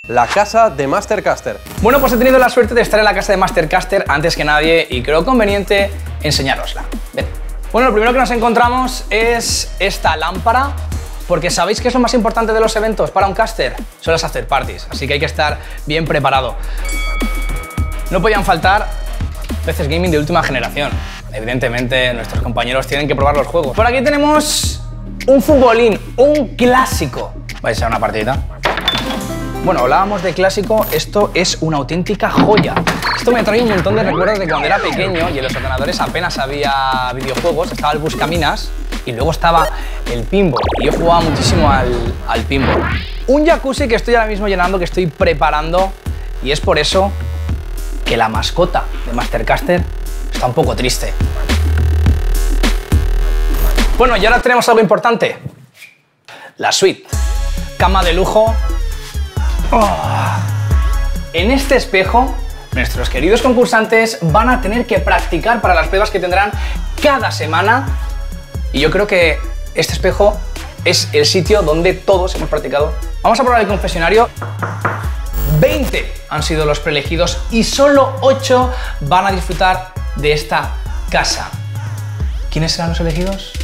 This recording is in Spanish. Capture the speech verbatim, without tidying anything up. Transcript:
La casa de Mastercaster. Bueno, pues he tenido la suerte de estar en la casa de Mastercaster antes que nadie y creo conveniente enseñárosla. Ven. Bueno, lo primero que nos encontramos es esta lámpara, porque ¿sabéis qué es lo más importante de los eventos para un caster? Son las after parties, así que hay que estar bien preparado. No podían faltar P Cs gaming de última generación. Evidentemente, nuestros compañeros tienen que probar los juegos. Por aquí tenemos un futbolín, un clásico. ¿Vais a echar una partidita? Bueno, hablábamos de clásico, esto es una auténtica joya. Esto me trae un montón de recuerdos de cuando era pequeño y en los ordenadores apenas había videojuegos, estaba el Buscaminas y luego estaba el pinball. Y yo jugaba muchísimo al, al pinball. Un jacuzzi que estoy ahora mismo llenando, que estoy preparando, y es por eso que la mascota de Mastercaster está un poco triste. Bueno, y ahora tenemos algo importante. La suite. Cama de lujo. Oh. En este espejo, nuestros queridos concursantes van a tener que practicar para las pruebas que tendrán cada semana. Y yo creo que este espejo es el sitio donde todos hemos practicado. Vamos a probar el confesionario. veinte han sido los preelegidos y solo ocho van a disfrutar de esta casa. ¿Quiénes serán los elegidos?